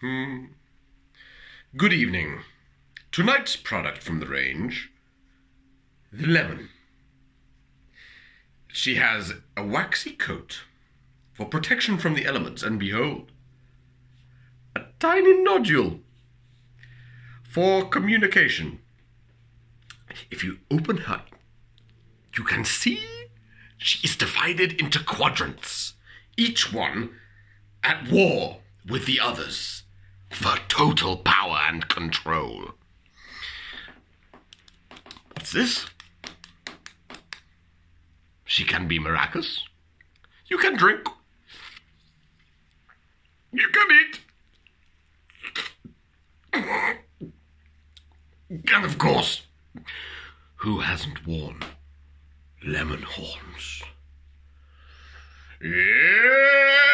Good evening. Tonight's product from the range, the lemon. She has a waxy coat for protection from the elements, and behold, a tiny nodule for communication. If you open her, you can see she is divided into quadrants, each one at war with the others for total power and control. What's this? She can be maracas. You can drink. You can eat. And of course, who hasn't worn lemon horns? Yeah!